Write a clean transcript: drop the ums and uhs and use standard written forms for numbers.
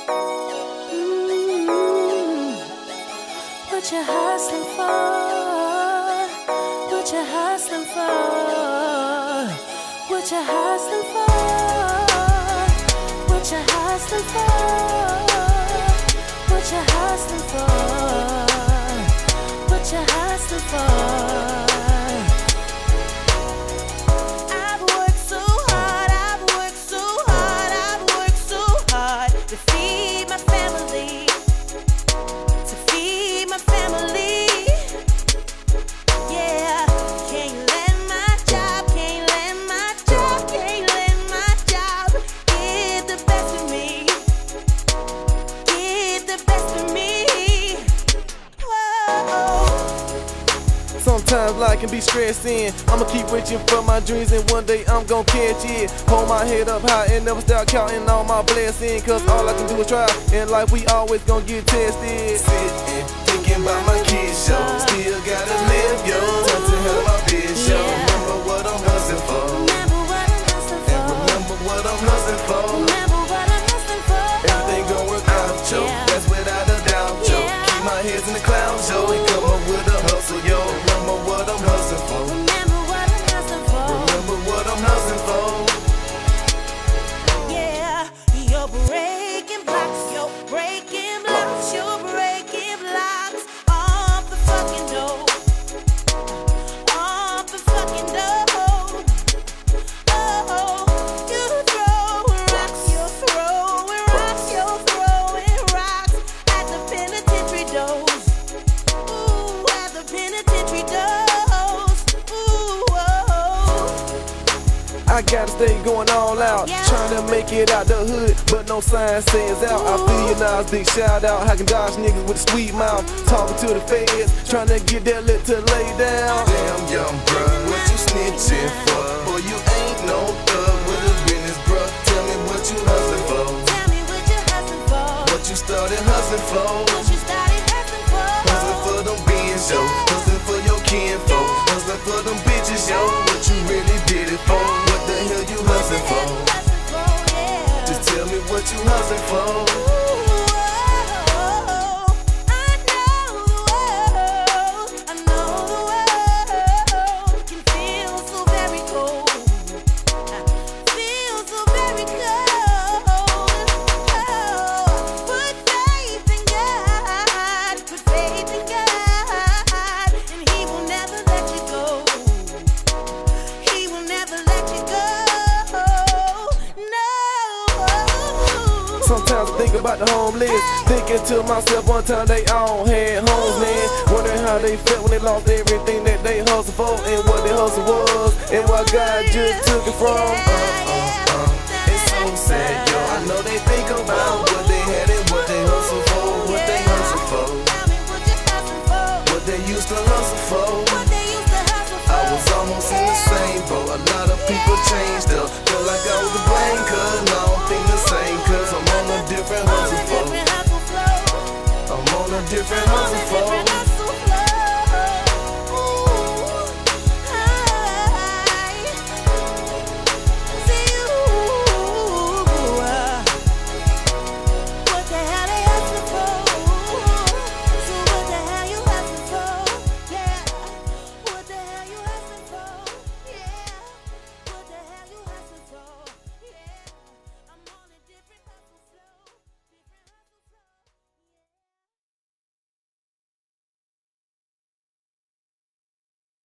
What you hustling for? What you hustling for? What you hustling for? What you hustling for? What you hustling for? What you hustling for? I've worked so hard, I've worked so hard, I've worked so hard to feed my family, to feed my family. Yeah, can't let my job, can't let my job, can't let my job get the best of me, get the best of me. Whoa. Sometimes life can be stressed in. I'ma keep reaching for my dreams and one day I'm gon' catch it. Hold my head up high and never stop counting all my blessings, cause all I can do is try. In life we always gon' get tested. Sitting, thinking about my kids, yo. Still gotta live, yo. Time to help my bitch, yo. Remember what I'm hustling for. Remember what I'm hustling for. And remember what I'm hustling for. Remember what I'm hustling for. Everything gon' work out, yo. That's without a doubt, yo. Keep my heads in the clouds, yo. And come up with a hustle, yo. Remember what I'm hustling for. Remember what I'm hustling for. Remember what I'm hustling for. Yeah, you're breaking blocks, you're breaking blocks, you're breaking blocks off the fucking door, off the fucking door. Oh, you're throwing rocks, you're throwing rocks, you're throwing rocks at the penitentiary doors. Ooh, at the penitentiary doors. Ooh, oh. I gotta stay going all out, trying to make it out the hood, but no sign says out. I feel you now, big shout out. I can dodge niggas with a sweet mouth, talking to the feds, trying to get that lit to lay down. Damn young bruh, what you snitching for? Boy, you ain't no thug with a business, bruh. Tell me what you hustling for. Tell me what you hustling for. What you started hustling for. What you started hustling for. Hustling for them beans, yo. Hustling for your kinfolk. Hustling for them bitches, yo. What you really did it for? What the hell you hustling for? Just tell me what you hustling for. Sometimes I think about the homeless, thinking to myself one time they all had homes, man. Wondering how they felt when they lost everything that they hustled for, and what their hustle was, and what God just took it from. It's so sad, yo. I know they think about what they had and what they hustle for, what they hustle for, what they used to hustle for. I was almost in the same boat. A lot of people changed up. Feel like I was to blame, cause now I don't think the same, cause I'm on a different hustle flow. I'm on a different hustle flow.